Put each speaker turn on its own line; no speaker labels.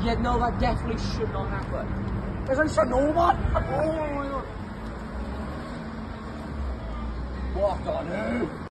Yeah, no, that definitely should not happen. There's only so normal. Oh my god. What on who?